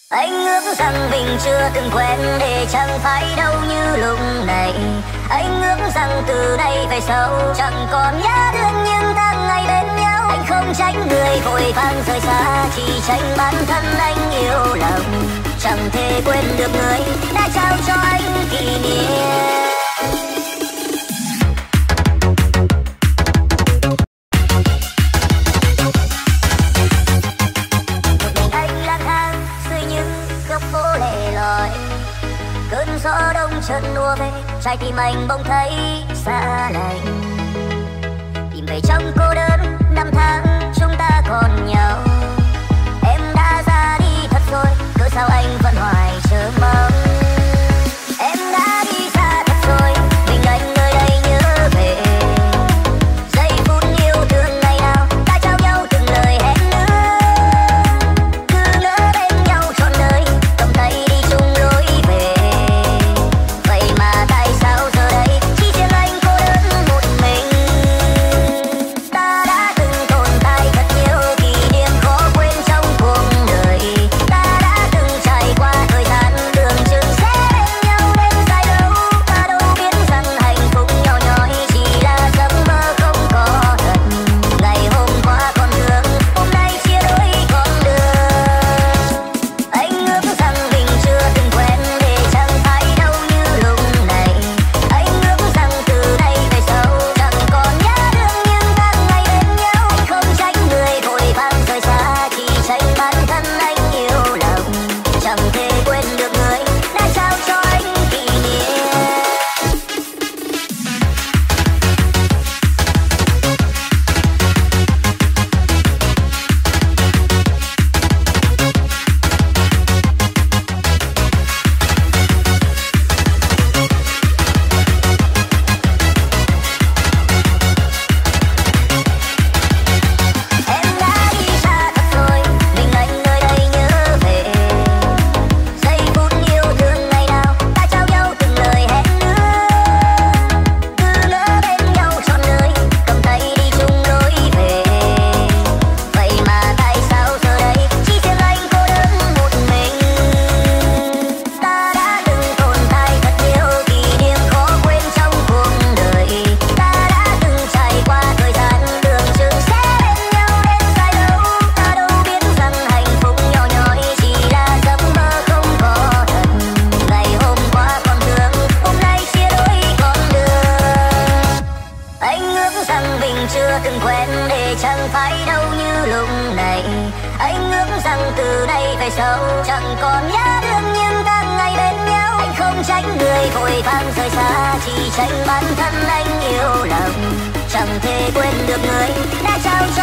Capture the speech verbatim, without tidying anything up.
Anh ước rằng mình chưa từng quen để chẳng phải đâu như lúc này. Anh ước rằng từ nay về sau chẳng còn nhớ thương những tháng ngày bên nhau. Anh không tránh người vội vàng rời xa, chỉ tránh bản thân anh yêu lòng. Chẳng thể quên được người đã trao cho anh kỷ niệm. Cơn gió đông chợt lùa về, trái tim anh bỗng thấy xa lạnh. Tìm về trong cô đơn năm tháng chúng ta còn nhau. Em đã ra đi thật rồi, cớ sao anh vẫn hoài chờ mong. Em đã đi xa thật rồi, mình anh nơi đây nhớ về. Giây phút yêu thương ngày nào ta trao nhau từng lời hẹn ước. Cứ ngỡ bên nhau trọn đời, cầm tay đi chung lối về. Chưa từng quen để chẳng phải đâu như lúc này. Anh ước rằng từ nay về sau chẳng còn nhớ thương những tháng ngày bên nhau. Anh không tránh người vội vàng rời xa, chỉ tránh bản thân anh yêu lòng. Chẳng thể quên được người đã trao